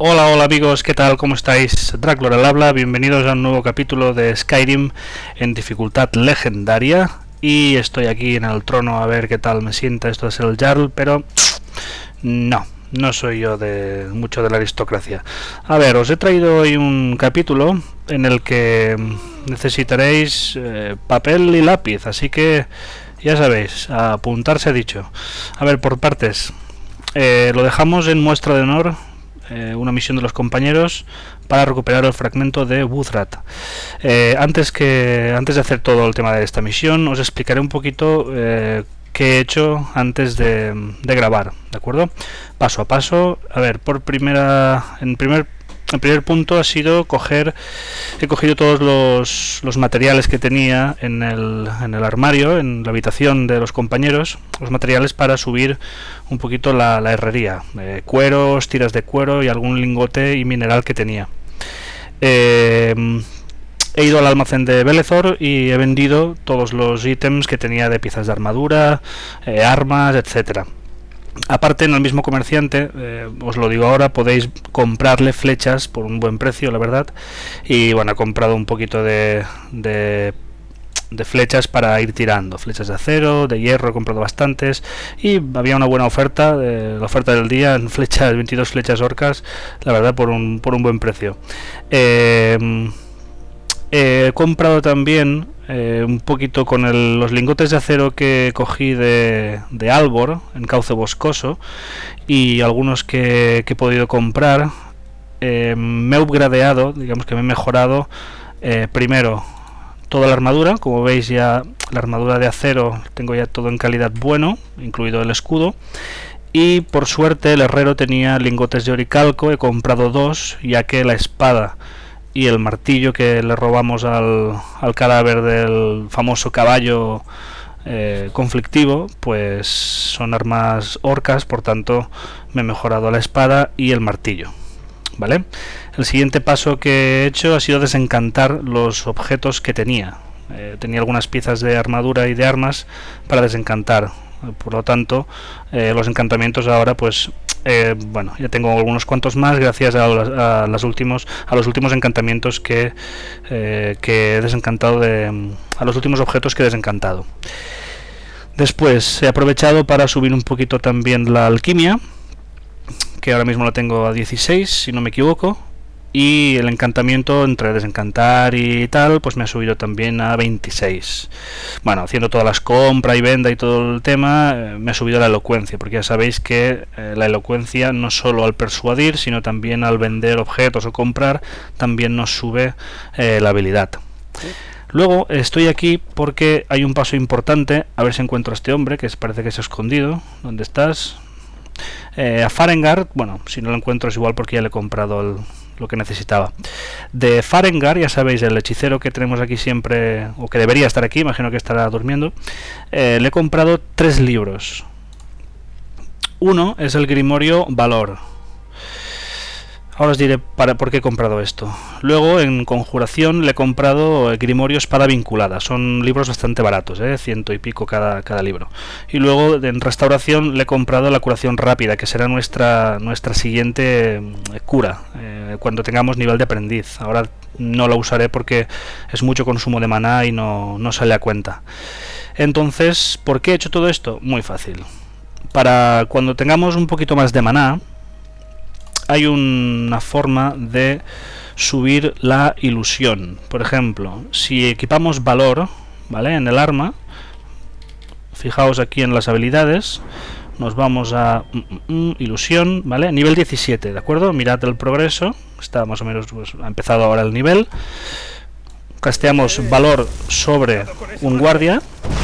Hola, hola amigos, ¿qué tal? ¿Cómo estáis? Draclor al habla, bienvenidos a un nuevo capítulo de Skyrim en dificultad legendaria. Y estoy aquí en el trono a ver qué tal me sienta esto de ser el Jarl, pero no soy yo de mucho de la aristocracia. A ver, os he traído hoy un capítulo en el que necesitaréis papel y lápiz, así que ya sabéis, a apuntarse ha dicho. A ver, por partes. Lo dejamos en muestra de honor, una misión de los compañeros para recuperar el fragmento de Wuthrat. Antes de hacer todo el tema de esta misión, os explicaré un poquito qué he hecho antes de grabar, ¿de acuerdo? Paso a paso. A ver, el primer punto ha sido he cogido todos los materiales que tenía en el armario, en la habitación de los compañeros, los materiales para subir un poquito la herrería, cueros, tiras de cuero y algún lingote y mineral que tenía. He ido al almacén de Belethor y he vendido todos los ítems que tenía de piezas de armadura, armas, etcétera. Aparte, en el mismo comerciante, os lo digo ahora, podéis comprarle flechas por un buen precio, la verdad. Y bueno, he comprado un poquito de flechas para ir tirando, flechas de acero, de hierro, he comprado bastantes. Y había una buena oferta, la oferta del día, en flechas, 22 flechas orcas, la verdad, por un buen precio. He comprado también un poquito con los lingotes de acero que cogí de Albor en Cauce Boscoso y algunos que he podido comprar. Me he upgradeado, digamos que me he mejorado primero toda la armadura. Como veis, ya la armadura de acero tengo ya todo en calidad bueno, incluido el escudo. Y por suerte el herrero tenía lingotes de oricalco, he comprado 2, ya que la espada y el martillo que le robamos al cadáver del famoso caballo conflictivo, pues son armas orcas, por tanto me he mejorado la espada y el martillo, ¿vale? El siguiente paso que he hecho ha sido desencantar los objetos que tenía. Tenía algunas piezas de armadura y de armas para desencantar, por lo tanto los encantamientos ahora pues bueno, ya tengo algunos cuantos más gracias a los últimos encantamientos que he desencantado, a los últimos objetos que he desencantado. Después he aprovechado para subir un poquito también la alquimia, que ahora mismo la tengo a 16 si no me equivoco, y el encantamiento entre desencantar y tal pues me ha subido también a 26. Bueno, haciendo todas las compras y venta y todo el tema, me ha subido la elocuencia, porque ya sabéis que la elocuencia no solo al persuadir, sino también al vender objetos o comprar, también nos sube la habilidad. Luego estoy aquí porque hay un paso importante. A ver si encuentro a este hombre que parece que se ha escondido. ¿Dónde estás? A Farengar, bueno, si no lo encuentro es igual porque ya le he comprado lo que necesitaba. De Farengar, ya sabéis, el hechicero que tenemos aquí siempre, o que debería estar aquí, imagino que estará durmiendo, le he comprado 3 libros. Uno es el Grimorio Valor. Ahora os diré por qué he comprado esto. Luego, en Conjuración, le he comprado el Grimorio Espada Vinculada. Son libros bastante baratos, 100 y pico cada libro. Y luego, en Restauración, le he comprado la Curación Rápida, que será nuestra siguiente cura, cuando tengamos nivel de aprendiz. Ahora no la usaré porque es mucho consumo de maná y no sale a cuenta. Entonces, ¿por qué he hecho todo esto? Muy fácil. Para cuando tengamos un poquito más de maná, hay una forma de subir la ilusión. Por ejemplo, si equipamos valor, ¿vale?, en el arma, fijaos aquí en las habilidades, nos vamos a ilusión, ¿vale?, nivel 17, ¿de acuerdo? Mirad el progreso, está más o menos, pues, ha empezado ahora el nivel. Casteamos valor sobre un guardia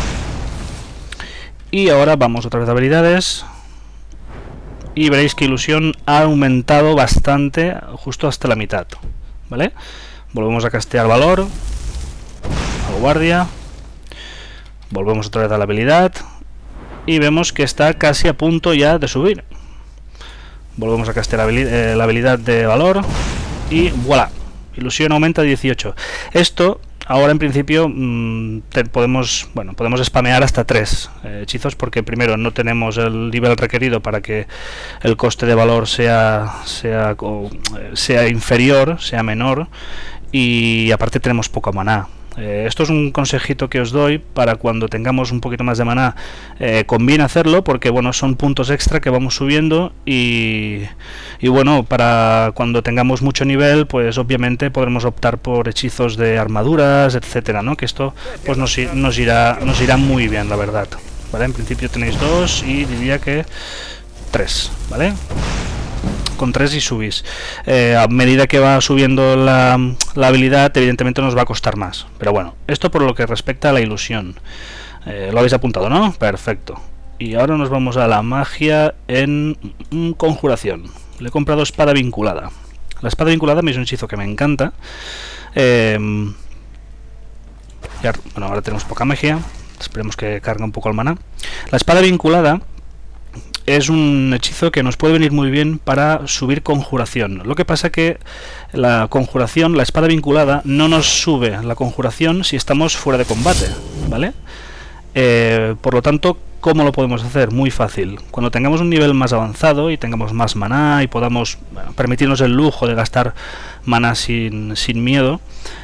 y ahora vamos otra vez a habilidades. Y veréis que ilusión ha aumentado bastante, justo hasta la mitad, ¿vale? Volvemos a castear valor al guardia, volvemos otra vez a la habilidad y vemos que está casi a punto ya de subir. Volvemos a castear la habilidad de valor y voilà, ilusión aumenta a 18. Esto ahora en principio podemos spamear hasta 3 hechizos, porque primero no tenemos el nivel requerido para que el coste de valor sea inferior, sea menor, y aparte tenemos poca maná. Esto es un consejito que os doy para cuando tengamos un poquito más de maná. Conviene hacerlo porque bueno, son puntos extra que vamos subiendo y bueno, para cuando tengamos mucho nivel, pues obviamente podremos optar por hechizos de armaduras, etcétera, ¿no? Que esto pues nos irá muy bien, la verdad. ¿Vale? En principio tenéis 2 y diría que 3, ¿vale? Con 3 y subís. A medida que va subiendo la habilidad, evidentemente nos va a costar más. Pero bueno, esto por lo que respecta a la ilusión. Lo habéis apuntado, ¿no? Perfecto. Y ahora nos vamos a la magia en conjuración. Le he comprado espada vinculada. La espada vinculada es un hechizo que me encanta. Bueno, ahora tenemos poca magia. Esperemos que cargue un poco el maná. La espada vinculada es un hechizo que nos puede venir muy bien para subir conjuración. Lo que pasa que la conjuración, la espada vinculada, no nos sube la conjuración si estamos fuera de combate, ¿vale? Por lo tanto, ¿cómo lo podemos hacer? Muy fácil. Cuando tengamos un nivel más avanzado y tengamos más maná y podamos permitirnos el lujo de gastar maná sin miedo,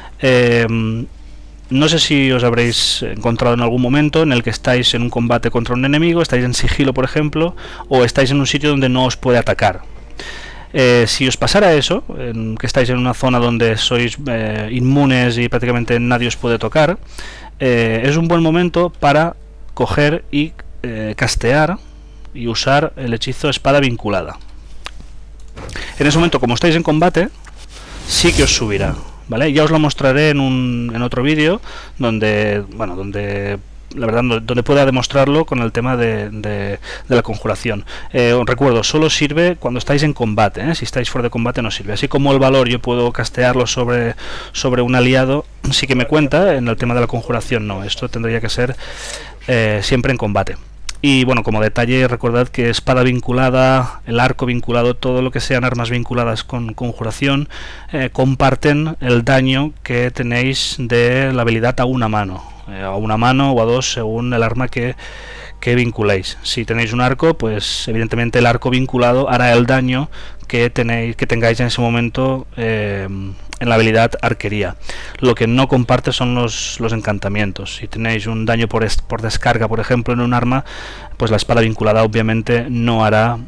no sé si os habréis encontrado en algún momento en el que estáis en un combate contra un enemigo, estáis en sigilo, por ejemplo, o estáis en un sitio donde no os puede atacar. Si os pasara eso, que estáis en una zona donde sois inmunes y prácticamente nadie os puede tocar, es un buen momento para coger y castear y usar el hechizo espada vinculada. En ese momento, como estáis en combate, sí que os subirá. ¿Vale? Ya os lo mostraré en otro vídeo donde la verdad donde pueda demostrarlo con el tema de la conjuración. Os recuerdo, solo sirve cuando estáis en combate, ¿eh? Si estáis fuera de combate no sirve. Así como el valor yo puedo castearlo sobre un aliado, sí que me cuenta. En el tema de la conjuración no, esto tendría que ser siempre en combate. Y bueno, como detalle, recordad que espada vinculada, el arco vinculado, todo lo que sean armas vinculadas con conjuración, comparten el daño que tenéis de la habilidad a una mano o a 2 según el arma que vinculéis. Si tenéis un arco, pues evidentemente el arco vinculado hará el daño que tengáis en ese momento en la habilidad arquería. Lo que no comparte son los encantamientos. Si tenéis un daño por descarga, por ejemplo, en un arma, pues la espada vinculada obviamente no hará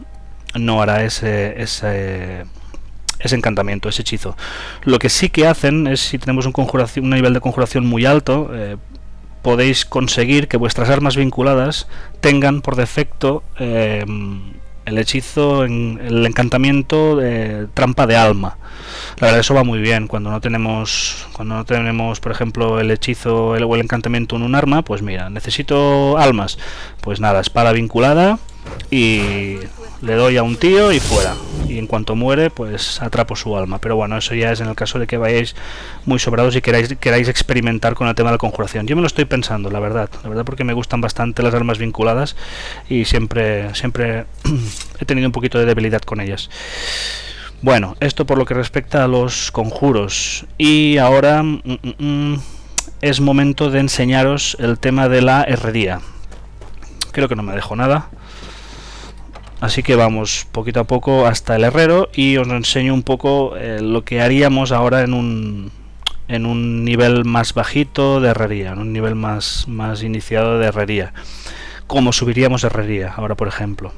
ese encantamiento, ese hechizo. Lo que sí que hacen es, si tenemos un nivel de conjuración muy alto, podéis conseguir que vuestras armas vinculadas tengan por defecto el hechizo, el encantamiento de trampa de alma. La verdad, eso va muy bien cuando no tenemos por ejemplo el hechizo o el encantamiento en un arma. Pues mira, necesito almas, pues nada, espada vinculada y le doy a un tío y fuera, y en cuanto muere pues atrapo su alma. Pero bueno, eso ya es en el caso de que vayáis muy sobrados y queráis experimentar con el tema de la conjuración. Yo me lo estoy pensando, la verdad, porque me gustan bastante las armas vinculadas y siempre he tenido un poquito de debilidad con ellas. Bueno, esto por lo que respecta a los conjuros. Y ahora es momento de enseñaros el tema de la herrería. Creo que no me dejo nada, así que vamos poquito a poco hasta el herrero y os enseño un poco lo que haríamos ahora en un nivel más bajito de herrería, en un nivel más iniciado de herrería. Cómo subiríamos herrería ahora, por ejemplo.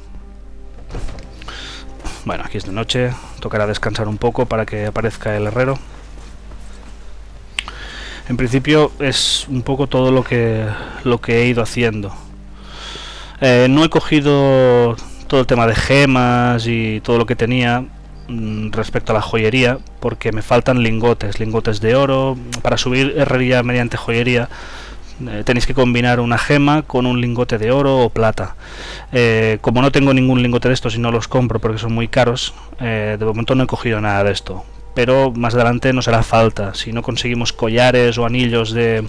Bueno, aquí es de noche, tocará descansar un poco para que aparezca el herrero. En principio es un poco todo lo que he ido haciendo. No he cogido todo el tema de gemas y todo lo que tenía respecto a la joyería, porque me faltan lingotes de oro. Para subir herrería mediante joyería tenéis que combinar una gema con un lingote de oro o plata. Como no tengo ningún lingote de estos y no los compro porque son muy caros, de momento no he cogido nada de esto, pero más adelante nos hará falta. Si no conseguimos collares o anillos de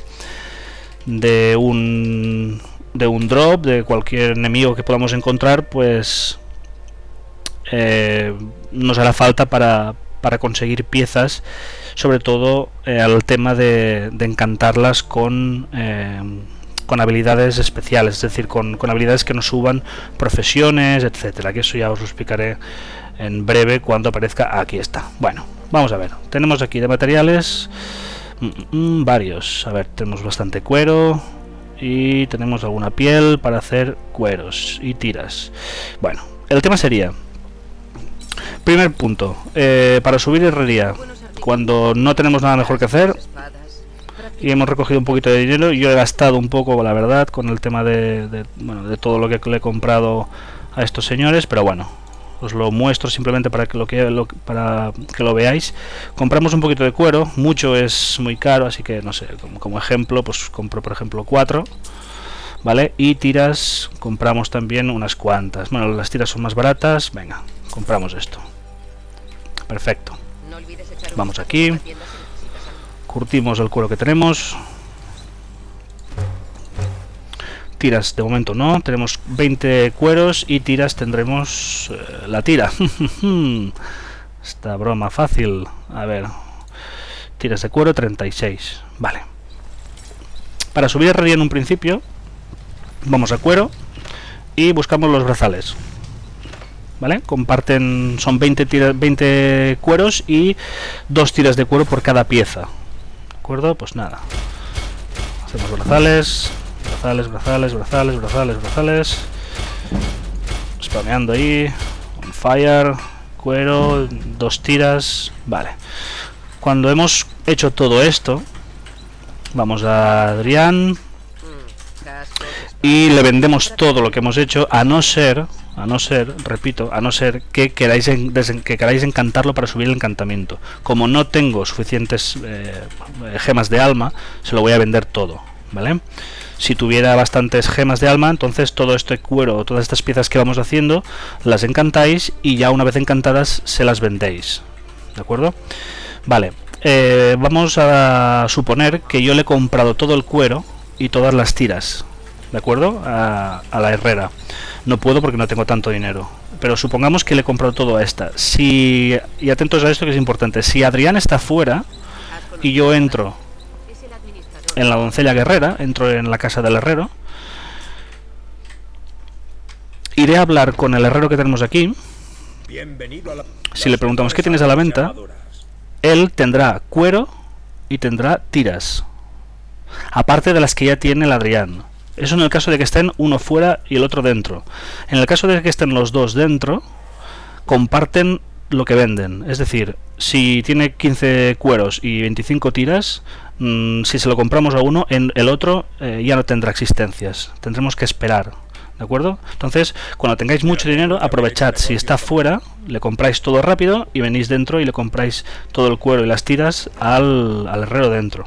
un drop, de cualquier enemigo que podamos encontrar, pues nos hará falta para para conseguir piezas, sobre todo al tema de encantarlas con habilidades especiales, es decir, con habilidades que nos suban profesiones, etcétera, que eso ya os lo explicaré en breve cuando aparezca. Aquí está. Bueno, vamos a ver, tenemos aquí de materiales varios. A ver, tenemos bastante cuero y tenemos alguna piel para hacer cueros y tiras. Bueno, el tema sería, primer punto, para subir herrería, cuando no tenemos nada mejor que hacer y hemos recogido un poquito de dinero. Yo he gastado un poco, la verdad, con el tema de todo lo que le he comprado a estos señores, pero bueno, os lo muestro simplemente para que lo veáis. Compramos un poquito de cuero, mucho es muy caro, así que no sé, como ejemplo, pues compro por ejemplo 4, ¿vale? Y tiras, compramos también unas cuantas. Bueno, las tiras son más baratas, venga, compramos esto. Perfecto. Vamos aquí, curtimos el cuero que tenemos. Tiras de momento no, tenemos 20 cueros y tiras tendremos la tira. Esta broma fácil. A ver, tiras de cuero 36, vale. Para subir herrería en un principio vamos a cuero y buscamos los brazales, ¿vale? Comparten, son 20 cueros y 2 tiras de cuero por cada pieza, ¿de acuerdo? Pues nada, hacemos brazales, brazales, spameando ahí, on fire, cuero, 2 tiras, vale. Cuando hemos hecho todo esto, vamos a Adrián y le vendemos todo lo que hemos hecho, a no ser, repito, a no ser que queráis encantarlo para subir el encantamiento. Como no tengo suficientes gemas de alma, se lo voy a vender todo, ¿vale? Si tuviera bastantes gemas de alma, entonces todo este cuero, todas estas piezas que vamos haciendo, las encantáis y ya una vez encantadas se las vendéis, ¿de acuerdo? Vale, vamos a suponer que yo le he comprado todo el cuero y todas las tiras, ¿de acuerdo? A la herrera. No puedo porque no tengo tanto dinero, pero supongamos que le he comprado todo a esta. Y atentos a esto que es importante, si Adrián está fuera y yo entro en la doncella guerrera, entro en la casa del herrero, iré a hablar con el herrero que tenemos aquí. Si le preguntamos qué tienes a la venta, él tendrá cuero y tendrá tiras, aparte de las que ya tiene el Adrián. Eso en el caso de que estén uno fuera y el otro dentro. En el caso de que estén los dos dentro, comparten lo que venden. Es decir, si tiene 15 cueros y 25 tiras, si se lo compramos a uno, en el otro ya no tendrá existencias. Tendremos que esperar, ¿de acuerdo? Entonces, cuando tengáis mucho dinero, aprovechad. Si está fuera, le compráis todo rápido y venís dentro y le compráis todo el cuero y las tiras al herrero dentro.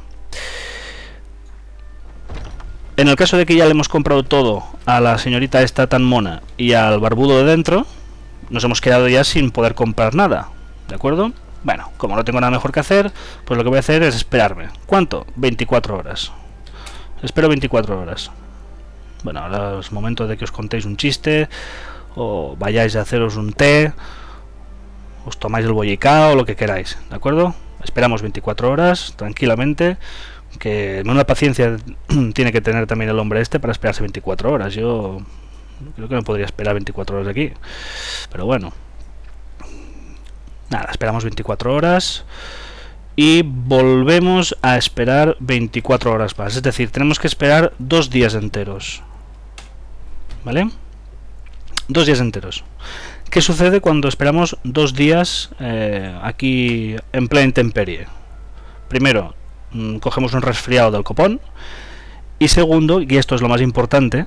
En el caso de que ya le hemos comprado todo a la señorita esta tan mona y al barbudo de dentro, nos hemos quedado ya sin poder comprar nada, ¿de acuerdo? Bueno, como no tengo nada mejor que hacer, pues lo que voy a hacer es esperarme. ¿Cuánto? 24 horas. Espero 24 horas. Bueno, ahora es momento de que os contéis un chiste, o vayáis a haceros un té, os tomáis el bollicao, o lo que queráis, ¿de acuerdo? Esperamos 24 horas, tranquilamente, que una paciencia tiene que tener también el hombre este para esperarse 24 horas. Yo creo que no podría esperar 24 horas de aquí, pero bueno. Nada, esperamos 24 horas y volvemos a esperar 24 horas más. Es decir, tenemos que esperar 2 días enteros, ¿vale? 2 días enteros. ¿Qué sucede cuando esperamos 2 días aquí en plena intemperie? Primero, cogemos un resfriado del copón. Y segundo, y esto es lo más importante,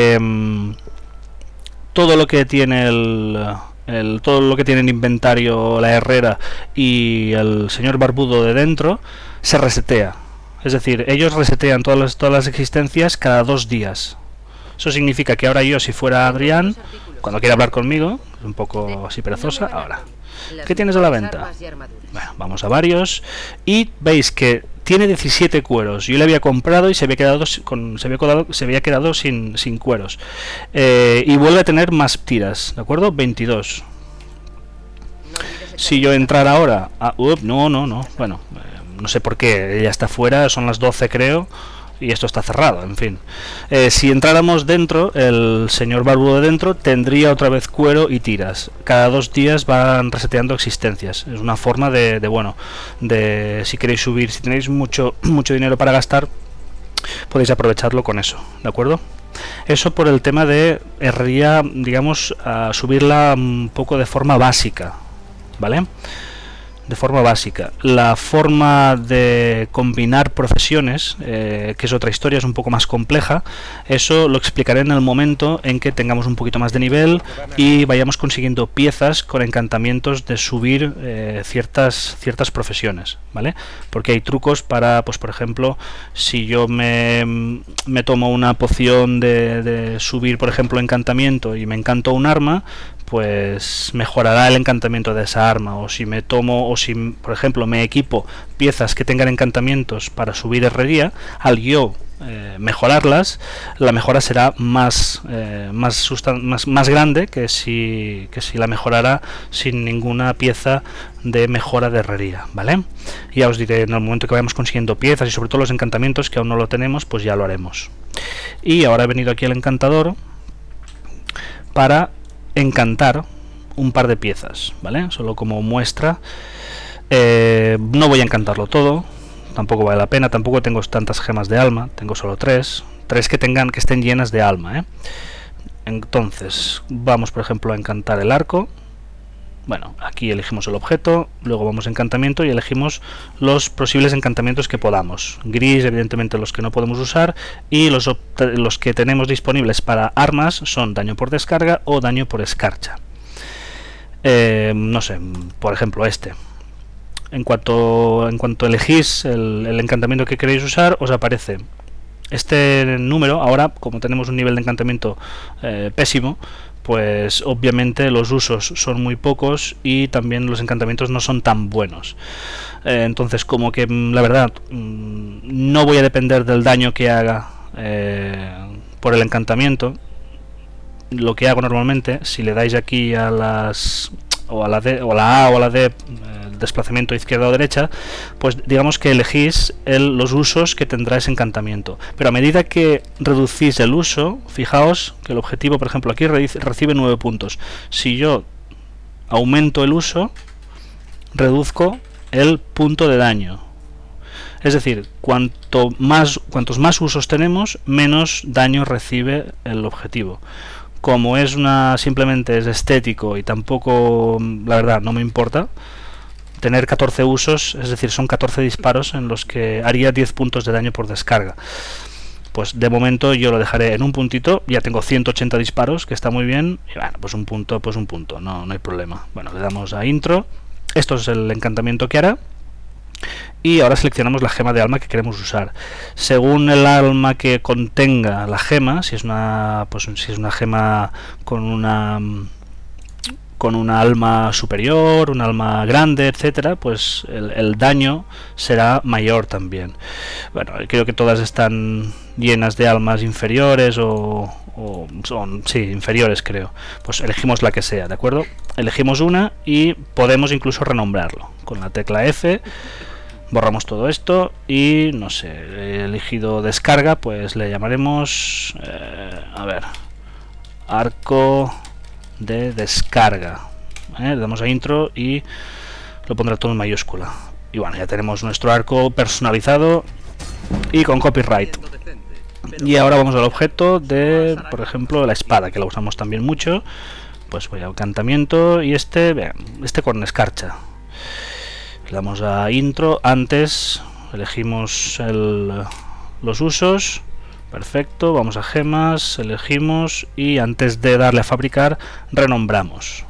todo lo que tiene todo lo que tiene en inventario la herrera y el señor barbudo de dentro se resetea. Es decir, ellos resetean todas las existencias cada 2 días. Eso significa que ahora yo, si fuera Adrián, cuando quiera hablar conmigo, es un poco así perezosa, ahora, ¿qué tienes a la venta? Bueno, vamos a varios y veis que tiene 17 cueros. Yo le había comprado y se había quedado sin cueros. Y vuelve a tener más tiras, ¿de acuerdo? 22. Si yo entrara ahora... no. Bueno, no sé por qué. Ella está fuera, son las 12 creo. Y esto está cerrado, en fin. Si entráramos dentro, el señor barbudo de dentro tendría otra vez cuero y tiras. Cada 2 días van reseteando existencias. Es una forma de si queréis subir, si tenéis mucho dinero para gastar, podéis aprovecharlo con eso, ¿de acuerdo? Eso por el tema de herrería, digamos, a subirla un poco de forma básica, ¿vale? De forma básica. La forma de combinar profesiones, que es otra historia, es un poco más compleja. Eso lo explicaré en el momento en que tengamos un poquito más de nivel y vayamos consiguiendo piezas con encantamientos de subir ciertas profesiones, ¿vale? Porque hay trucos para, pues por ejemplo, si yo me tomo una poción de subir, por ejemplo, encantamiento y me encanto un arma, pues mejorará el encantamiento de esa arma. O si me tomo, o si por ejemplo me equipo piezas que tengan encantamientos para subir herrería, al yo mejorarlas, la mejora será más grande que si la mejorara sin ninguna pieza de mejora de herrería, ¿vale? Ya os diré en el momento que vayamos consiguiendo piezas y sobre todo los encantamientos, que aún no lo tenemos, pues ya lo haremos. Y ahora he venido aquí al encantador para encantar un par de piezas, ¿vale? Solo como muestra. No voy a encantarlo todo, tampoco vale la pena, tampoco tengo tantas gemas de alma, tengo solo 3 que estén llenas de alma, ¿eh? Entonces vamos por ejemplo a encantar el arco. Bueno, aquí elegimos el objeto, luego vamos a encantamiento y elegimos los posibles encantamientos que podamos. Gris, evidentemente los que no podemos usar, y los que tenemos disponibles para armas son daño por descarga o daño por escarcha. No sé, por ejemplo este. En cuanto elegís el encantamiento que queréis usar, os aparece este número. Ahora, como tenemos un nivel de encantamiento pésimo, pues obviamente los usos son muy pocos y también los encantamientos no son tan buenos. Entonces, como que la verdad no voy a depender del daño que haga por el encantamiento. Lo que hago normalmente, si le dais aquí a las o a la D o la A o a la D, desplazamiento izquierda o derecha, pues digamos que elegís los usos que tendrá ese encantamiento. Pero a medida que reducís el uso, fijaos que el objetivo, por ejemplo, aquí recibe 9 puntos. Si yo aumento el uso, reduzco el punto de daño. Es decir, cuantos más usos tenemos, menos daño recibe el objetivo. Como es simplemente es estético y tampoco, la verdad, no me importa tener 14 usos, es decir, son 14 disparos en los que haría 10 puntos de daño por descarga. Pues de momento yo lo dejaré en un puntito, ya tengo 180 disparos, que está muy bien, y bueno, pues un punto, no hay problema. Bueno, le damos a intro, esto es el encantamiento que hará, y ahora seleccionamos la gema de alma que queremos usar. Según el alma que contenga la gema, si es una gema con una alma superior, un alma grande, etcétera, pues el daño será mayor también. Bueno, creo que todas están llenas de almas inferiores o son, sí, inferiores creo. Pues elegimos la que sea, ¿de acuerdo? Elegimos una y podemos incluso renombrarlo. Con la tecla F borramos todo esto y, no sé, he elegido descarga, pues le llamaremos, a ver, arco de descarga. Le damos a intro y lo pondrá todo en mayúscula. Y bueno, ya tenemos nuestro arco personalizado y con copyright. Y ahora vamos al objeto de, por ejemplo, la espada, que la usamos también mucho. Pues voy a encantamiento y vean, este con escarcha. Le damos a intro, antes elegimos los usos. Perfecto, vamos a gemas, elegimos y antes de darle a fabricar renombramos.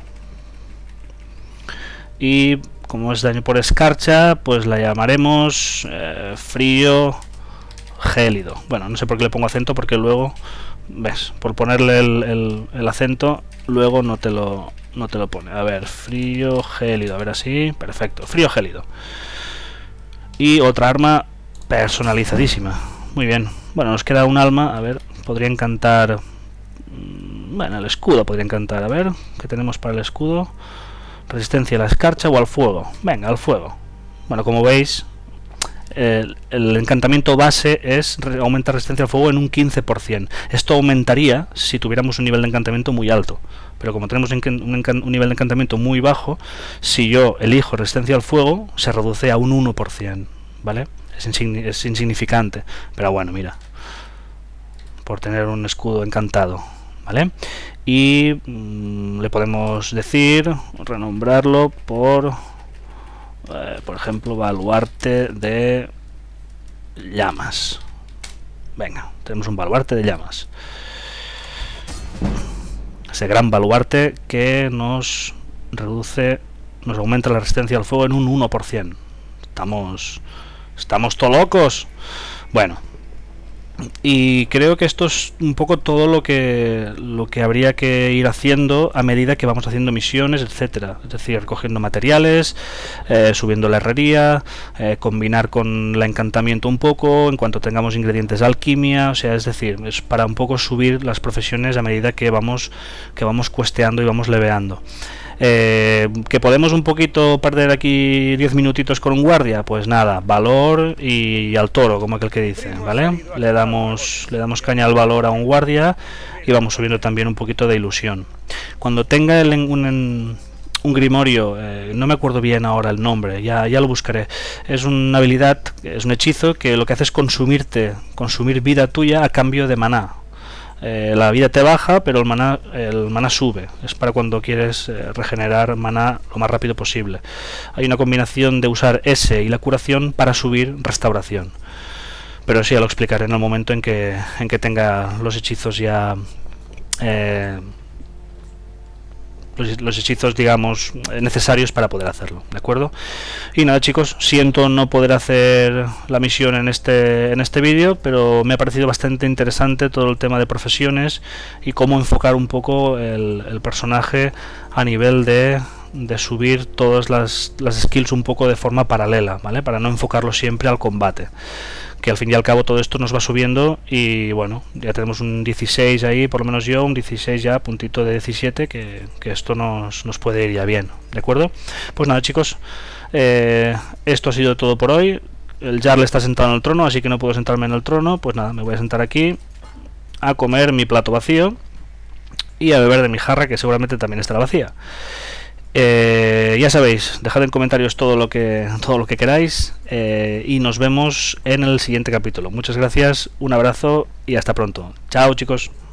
Y como es daño por escarcha, pues la llamaremos frío gélido. Bueno, no sé por qué le pongo acento, porque luego, ves, por ponerle el acento, luego no te lo pone. A ver, frío gélido, a ver así, perfecto, frío gélido. Y otra arma personalizadísima. Muy bien. Bueno, nos queda un alma, a ver, podría encantar, bueno, el escudo podría encantar, a ver, ¿qué tenemos para el escudo? resistencia a la escarcha o al fuego. Venga, al fuego. Bueno, como veis, el encantamiento base aumenta resistencia al fuego en un 15%. Esto aumentaría si tuviéramos un nivel de encantamiento muy alto, pero como tenemos un nivel de encantamiento muy bajo, si yo elijo resistencia al fuego, se reduce a un 1%, ¿vale? Es insignificante, pero bueno, mira, por tener un escudo encantado, ¿vale? Y le podemos decir, renombrarlo por ejemplo, baluarte de llamas. Venga, tenemos un baluarte de llamas. Ese gran baluarte que nos aumenta la resistencia al fuego en un 1%. Estamos todo locos. Bueno, y creo que esto es un poco todo lo que habría que ir haciendo a medida que vamos haciendo misiones, etcétera. Es decir, recogiendo materiales, subiendo la herrería, combinar con el encantamiento un poco, en cuanto tengamos ingredientes de alquimia, o sea, es decir, es para un poco subir las profesiones a medida que vamos cuesteando y vamos leveando. Que podemos un poquito perder aquí 10 minutitos con un guardia, pues nada, valor y al toro, como aquel que dice, ¿vale? Le damos caña al valor a un guardia y vamos subiendo también un poquito de ilusión. Cuando tenga un grimorio, no me acuerdo bien ahora el nombre, ya lo buscaré. Es una habilidad, es un hechizo que lo que hace es consumir vida tuya a cambio de maná. La vida te baja, pero el maná sube. Es para cuando quieres regenerar maná lo más rápido posible. Hay una combinación de usar ese y la curación para subir restauración. Pero sí, ya lo explicaré en el momento en que tenga los hechizos ya... los hechizos, digamos, necesarios para poder hacerlo, ¿de acuerdo? Y nada, chicos, siento no poder hacer la misión en este vídeo, pero me ha parecido bastante interesante todo el tema de profesiones y cómo enfocar un poco el personaje a nivel de subir todas las skills un poco de forma paralela, ¿vale? Para no enfocarlo siempre al combate, que al fin y al cabo todo esto nos va subiendo y bueno, ya tenemos un 16 ahí, por lo menos yo, un 16 ya, puntito de 17, que esto nos puede ir ya bien, ¿de acuerdo? Pues nada, chicos, esto ha sido todo por hoy. El Jarl está sentado en el trono, así que no puedo sentarme en el trono, pues nada, me voy a sentar aquí a comer mi plato vacío y a beber de mi jarra, que seguramente también estará vacía. Ya sabéis, dejad en comentarios todo lo que queráis y nos vemos en el siguiente capítulo. Muchas gracias, un abrazo y hasta pronto. Chao, chicos.